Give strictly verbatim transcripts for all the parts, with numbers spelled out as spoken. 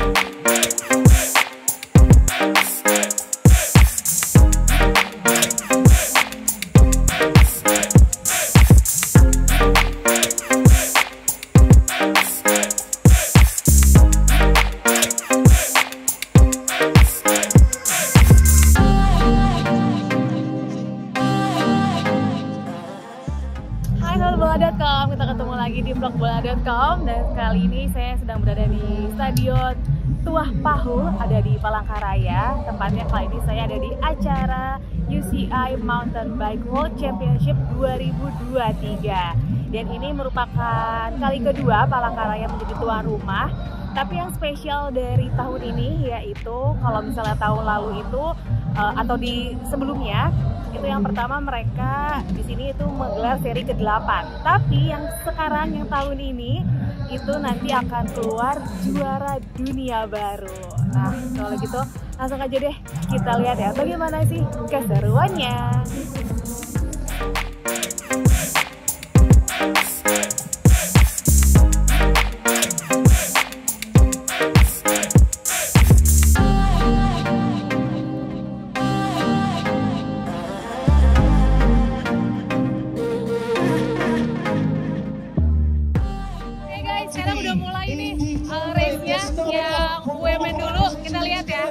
bola dot com, kita ketemu lagi di vlog bola dot com dan kali ini saya sedang berada di Stadion Tuah Pahu, ada di Palangkaraya. Tempatnya kali ini saya ada di acara U C I Mountain Bike World Championship dua ribu dua puluh tiga. Dan ini merupakan kali kedua Palangkaraya menjadi tuan rumah. Tapi yang spesial dari tahun ini yaitu kalau misalnya tahun lalu itu uh, atau di sebelumnya itu yang pertama mereka di sini itu menggelar seri ke delapan. Tapi yang sekarang yang tahun ini itu nanti akan keluar juara dunia baru. Nah, kalau gitu langsung aja deh kita lihat ya bagaimana sih keseruannya. Ya, U M N dulu, kita lihat ya.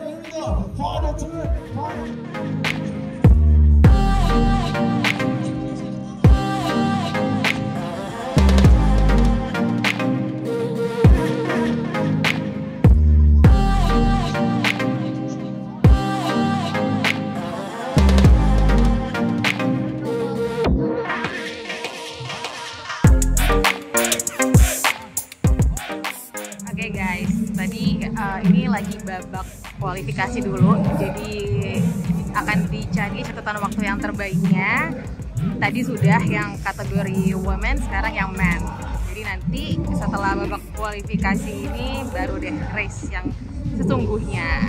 Oke guys, tadi uh, ini lagi babak kualifikasi dulu, jadi akan dicari catatan waktu yang terbaiknya. Tadi sudah yang kategori women, sekarang yang men. Jadi nanti setelah babak kualifikasi ini baru deh race yang sesungguhnya.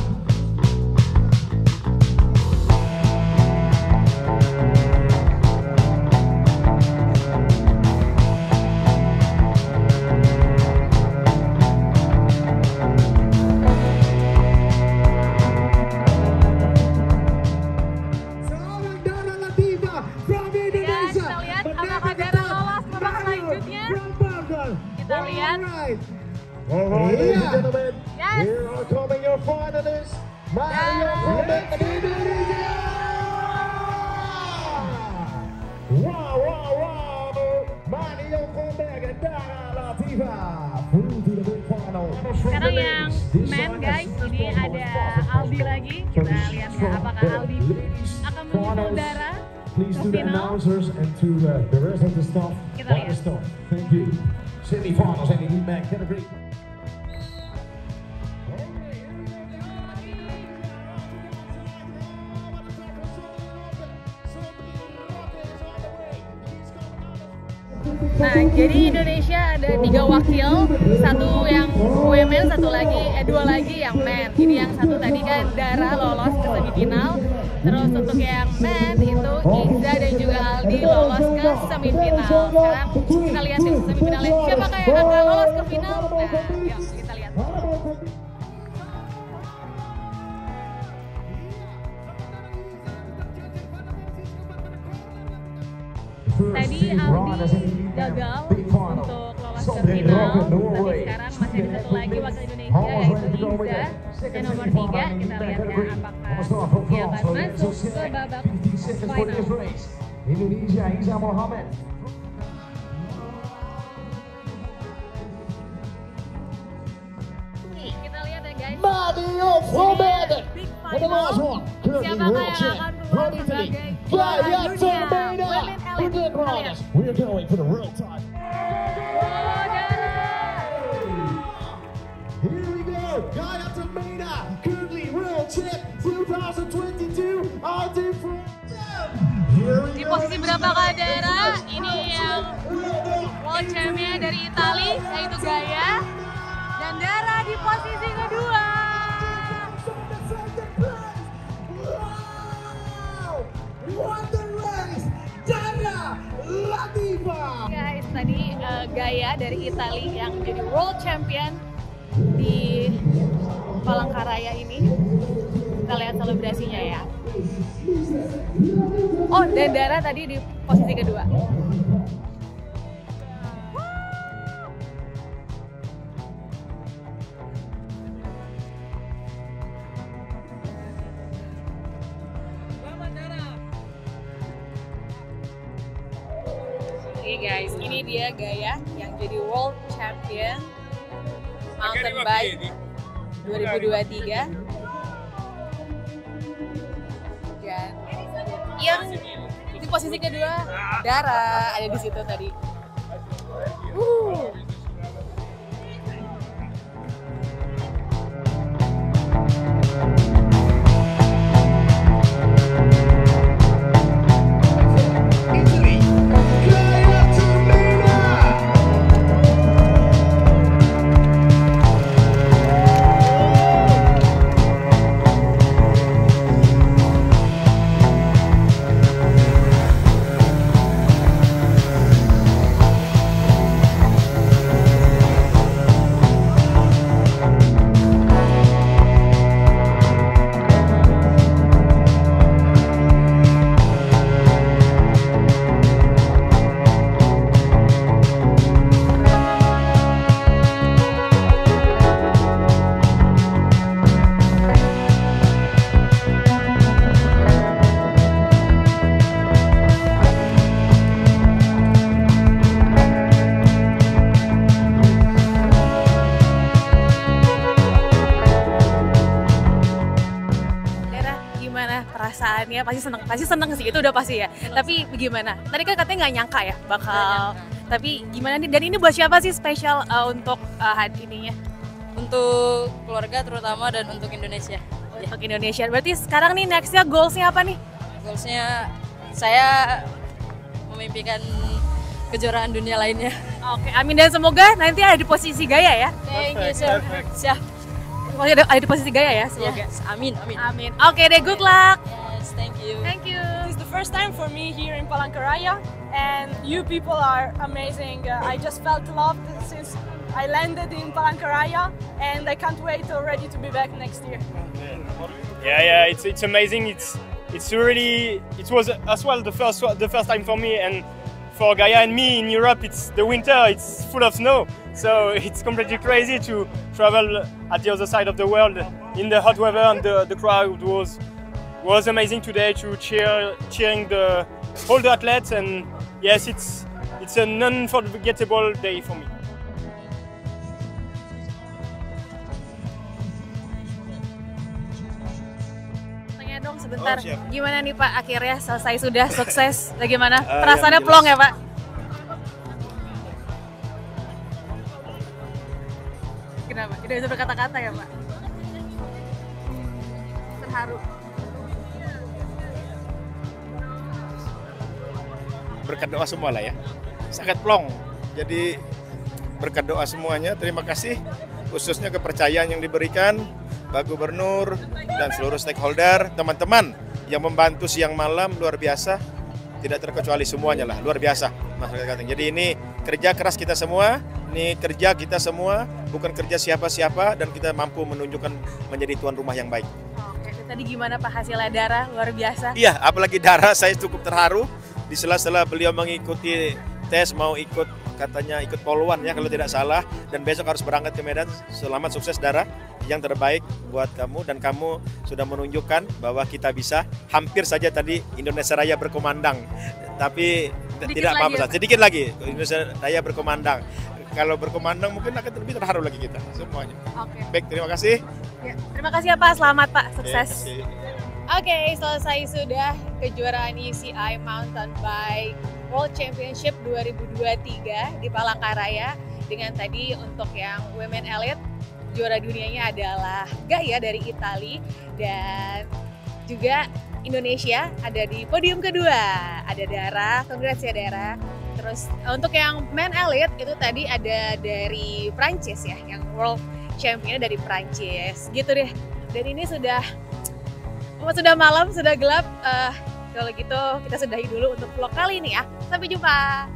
Kita lihat. Alright, ladies and gentlemen, yes. Here are coming your finalists. Mario from Indonesia. Wow, wow, wow. Mario from Dara Latifa. Through to the big final. Sekarang yang men guys, ini ada Aldi lagi. Kita lihat ya apakah Aldi akan menyusul Dara. Please to the announcers and to uh, the rest of the staff. Kita lihat. Thank you. Semi-finals en die man category. Nah, jadi Indonesia ada tiga wakil, satu yang women, satu lagi, eh dua lagi yang men. Ini yang satu tadi kan Dara lolos ke semifinal. Terus untuk yang men itu Iza dan juga Aldi lolos ke semifinal. Sekarang kita lihat di semifinalnya siapakah yang akan lolos ke final. Nah, yuk kita lihat. Tadi Aldi gagal untuk lolos ke final, tapi sekarang masih ada satu lagi wakil Indonesia yaitu Iza dan nomor tiga. Kita lihat ya apakah dia akan masuk ke babak final. Indonesia, Iza Mohammed. Kita lihat ya guys. Mario Mohammed. Big final. Siapakah yang akan keluar sebagai juara dunia women elite? We're going for the real time. Here we go, Gaia Tamina, currently world champ twenty twenty-two, Aldi from Di posisi berapakah Dara? Ini yang world champion dari Italia, yaitu Gaia. Dan Dara di posisi kedua. What the race, Dara Latifa. Guys, tadi uh, Gaia dari Italia yang menjadi world champion di Palangkaraya ini. Kita lihat selebrasinya ya. Oh, dan Dara tadi di posisi kedua. Oke guys, ini dia Gaya yang jadi World Champion Mountain Bike dua ribu dua puluh tiga. Dan yang di posisi kedua Dara ada di situ tadi. Uh. Perasaannya pasti seneng, pasti seneng sih, itu udah pasti ya. Tapi gimana? Tadi kan katanya nggak nyangka ya bakal. Tapi gimana nih? Dan ini buat siapa sih spesial uh, untuk uh, hari ininya? Untuk keluarga terutama dan untuk Indonesia. Untuk ya. Indonesia. Berarti sekarang nih nextnya goalsnya apa nih? Goalsnya saya memimpikan kejuaraan dunia lainnya. Oke, amin, dan semoga nanti ada di posisi Gaya ya. Thank you sir. Siap. Ada, ada di posisi Gaya ya, semoga. Yes. Amin, amin. Amin. Oke deh, good luck. Yes, thank you. Thank you. It's the first time for me here in Palangkaraya, and you people are amazing. Uh, I just felt loved since I landed in Palangkaraya, and I can't wait already to be back next year. Yeah, yeah, it's it's amazing. It's it's really it was as well the first the first time for me, and for Gaya and me in Europe. It's the winter. It's full of snow, so it's completely crazy to travel at the other side of the world in the hot weather, and the, the crowd was was amazing today to cheer cheering the all the athletes, and yes, it's it's an unforgettable day for me. Tanya dong sebentar, Oh, gimana nih Pak, akhirnya selesai sudah, sukses, bagaimana? Uh, Perasaannya yang plong ya Pak? Kenapa? Tidak bisa berkata-kata ya Pak? Terharu. Berkat doa semua lah ya, sangat plong. Jadi berkat doa semuanya, terima kasih khususnya kepercayaan yang diberikan Pak Gubernur dan seluruh stakeholder, teman-teman yang membantu siang malam luar biasa, tidak terkecuali semuanya lah, luar biasa masyarakat. Jadi ini kerja keras kita semua, ini kerja kita semua, bukan kerja siapa-siapa, dan kita mampu menunjukkan menjadi tuan rumah yang baik. Oke, tadi gimana Pak hasilnya Dara, luar biasa? Iya, apalagi Dara, saya cukup terharu di sela-sela beliau mengikuti tes, mau ikut katanya ikut poluan ya kalau tidak salah, dan besok harus berangkat ke Medan. Selamat sukses Dara, yang terbaik buat kamu, dan kamu sudah menunjukkan bahwa kita bisa. Hampir saja tadi Indonesia Raya berkumandang, tapi Sedikit tidak apa-apa, lagi ya, sedikit lagi Indonesia Raya berkumandang. Kalau berkumandang mungkin akan lebih terharu lagi kita semuanya. Oke. Baik, terima kasih. Ya, terima kasih ya Pak, selamat Pak, sukses. Terima kasih. Oke, selesai sudah kejuaraan U C I Mountain Bike World Championship dua ribu dua puluh tiga di Palangkaraya. Dengan tadi untuk yang Women Elite, juara dunianya adalah Gaya dari Italia, dan juga Indonesia ada di podium kedua, ada Dara, congrats ya Dara. Terus untuk yang Men Elite itu tadi ada dari Prancis ya, yang World Champion dari Prancis, gitu deh. Dan ini sudah sudah malam, sudah gelap. Uh, kalau gitu kita sudahi dulu untuk vlog kali ini ya. Sampai jumpa.